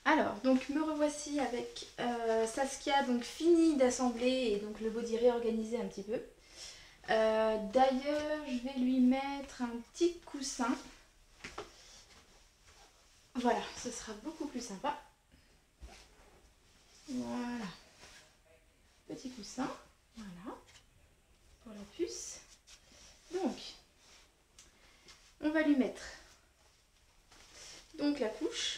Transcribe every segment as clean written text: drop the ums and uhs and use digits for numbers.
Alors, donc me revoici avec Saskia, donc fini d'assembler et donc le body réorganisé un petit peu. D'ailleurs, je vais lui mettre un petit coussin. Voilà, ce sera beaucoup plus sympa. Voilà, petit coussin, voilà, pour la puce. Donc, on va lui mettre donc la couche.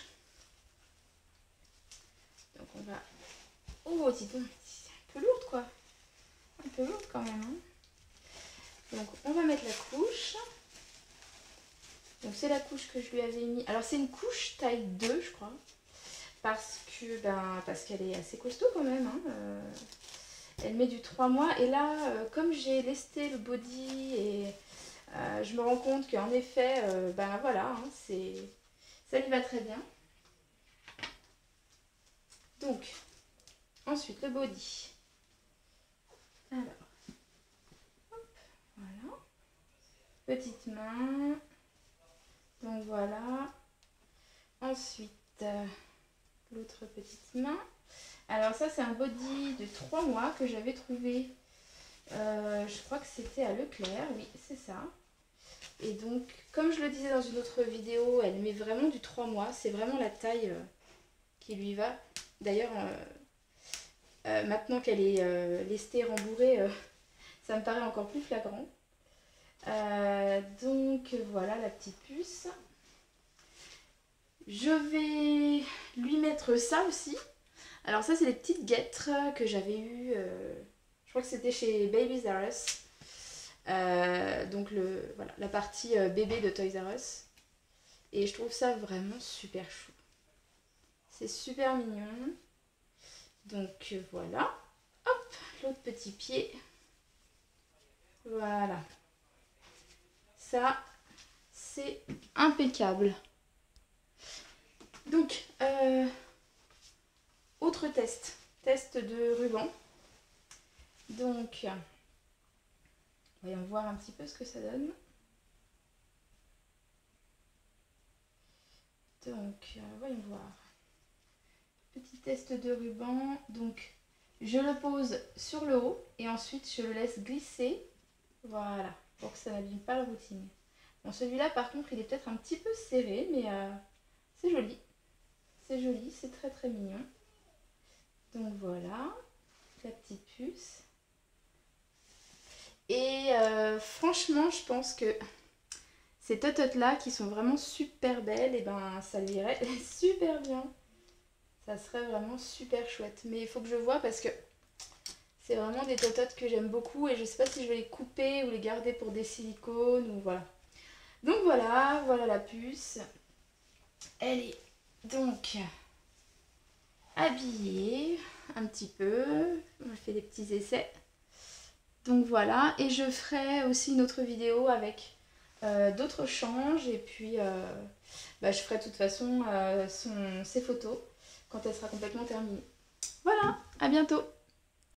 Donc on va... Oh, dis donc, c'est un peu lourde quoi. Un peu lourde quand même. Hein. Donc on va mettre la couche. Donc c'est la couche que je lui avais mis. Alors c'est une couche taille 2 je crois. Parce qu'elle est assez costaud quand même. Hein. Elle met du 3 mois. Et là, comme j'ai lesté le body et je me rends compte qu'en effet, voilà, hein, ça lui va très bien. Donc, ensuite le body. Alors, hop, voilà. Petite main. Donc voilà. Ensuite, l'autre petite main. Alors ça, c'est un body de 3 mois que j'avais trouvé. Je crois que c'était à Leclerc. Oui, c'est ça. Et donc, comme je le disais dans une autre vidéo, elle met vraiment du 3 mois. C'est vraiment la taille qui lui va. D'ailleurs, maintenant qu'elle est lestée, rembourrée, ça me paraît encore plus flagrant. Donc voilà la petite puce. Je vais lui mettre ça aussi. Alors ça c'est les petites guêtres que j'avais eues, je crois que c'était chez Babies R Us. Donc voilà, la partie bébé de Toys R Us. Et je trouve ça vraiment super chou. C'est super mignon. Donc voilà. Hop, l'autre petit pied. Voilà. Ça, c'est impeccable. Donc, autre test de ruban. Donc, voyons voir un petit peu ce que ça donne. Donc, voyons voir. Petit test de ruban. Donc, je le pose sur le haut et ensuite je le laisse glisser. Voilà, pour que ça n'abîme pas le routing. Bon, celui-là, par contre, il est peut-être un petit peu serré, mais c'est joli. C'est joli, c'est très très mignon. Donc voilà, la petite puce. Et franchement, je pense que ces tototes là qui sont vraiment super belles, et ben ça lui irait super bien. Ça serait vraiment super chouette. Mais il faut que je vois parce que c'est vraiment des tototes que j'aime beaucoup et je sais pas si je vais les couper ou les garder pour des silicones ou voilà. Donc voilà, voilà la puce. Elle est donc habillée un petit peu. On fait des petits essais. Donc voilà, et je ferai aussi une autre vidéo avec d'autres changes et puis je ferai de toute façon ses photos quand elle sera complètement terminée. Voilà, à bientôt!